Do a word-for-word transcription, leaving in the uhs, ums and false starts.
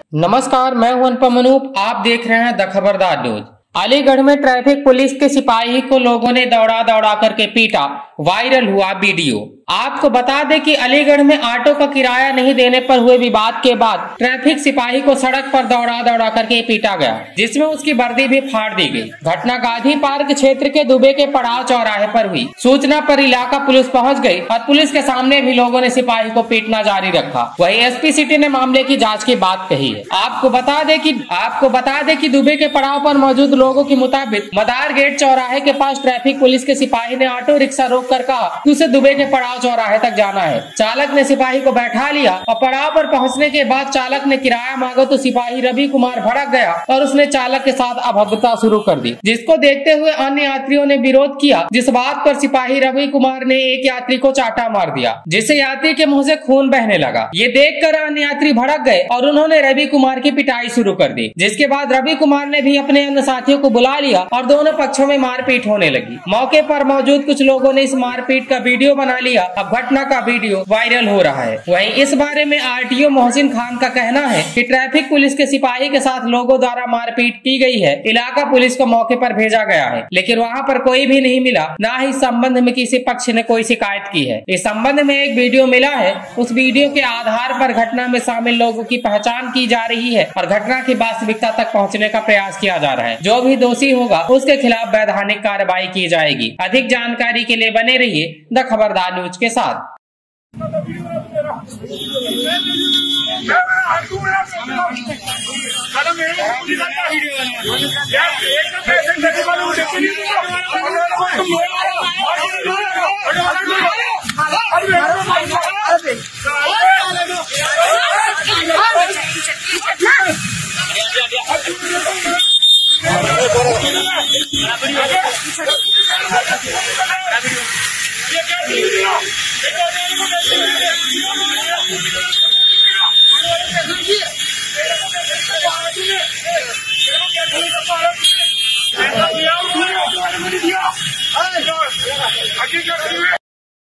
नमस्कार, मैं हूं अनुपम अनूप। आप देख रहे हैं द खबरदार न्यूज। अलीगढ़ में ट्रैफिक पुलिस के सिपाही को लोगों ने दौड़ा दौड़ा करके पीटा, वायरल हुआ वीडियो। आपको बता दें कि अलीगढ़ में ऑटो का किराया नहीं देने पर हुए विवाद के बाद ट्रैफिक सिपाही को सड़क पर दौड़ा दौड़ा करके पीटा गया, जिसमें उसकी वर्दी भी फाड़ दी गई। घटना गांधी पार्क क्षेत्र के दुबे के पड़ाव चौराहे पर हुई। सूचना पर इलाका पुलिस पहुंच गई और पुलिस के सामने भी लोगों ने सिपाही को पीटना जारी रखा। वहीं एसपी सिटी ने मामले की जाँच की बात कही है। आपको बता दें कि आपको बता दें कि दुबे के पड़ाव पर मौजूद लोगों के मुताबिक मदार गेट चौराहे के पास ट्रैफिक पुलिस के सिपाही ने ऑटो रिक्शा रोक कर कहा कि उसे दुबे के पड़ाव चौराहे तक जाना है। चालक ने सिपाही को बैठा लिया और पड़ाव पर पहुंचने के बाद चालक ने किराया मांगा तो सिपाही रवि कुमार भड़क गया और उसने चालक के साथ अभद्रता शुरू कर दी, जिसको देखते हुए अन्य यात्रियों ने विरोध किया, जिस बात पर सिपाही रवि कुमार ने एक यात्री को चाटा मार दिया, जिससे यात्री के मुंह से खून बहने लगा। ये देखकर अन्य यात्री भड़क गए और उन्होंने रवि कुमार की पिटाई शुरू कर दी, जिसके बाद रवि कुमार ने भी अपने अन्य साथियों को बुला लिया और दोनों पक्षों में मारपीट होने लगी। मौके पर मौजूद कुछ लोगों ने इस मारपीट का वीडियो बना लिया। अब घटना का वीडियो वायरल हो रहा है। वहीं इस बारे में आरटीओ मोहसिन खान का कहना है कि ट्रैफिक पुलिस के सिपाही के साथ लोगों द्वारा मारपीट की गई है। इलाका पुलिस को मौके पर भेजा गया है, लेकिन वहां पर कोई भी नहीं मिला। न ही इस संबंध में किसी पक्ष ने कोई शिकायत की है। इस संबंध में एक वीडियो मिला है। उस वीडियो के आधार पर घटना में शामिल लोगों की पहचान की जा रही है और घटना की वास्तविकता तक पहुँचने का प्रयास किया जा रहा है। जो भी दोषी होगा उसके खिलाफ वैधानिक कार्रवाई की जाएगी। अधिक जानकारी के लिए बने रहिए द खबरदार न्यूज के साथ। दिया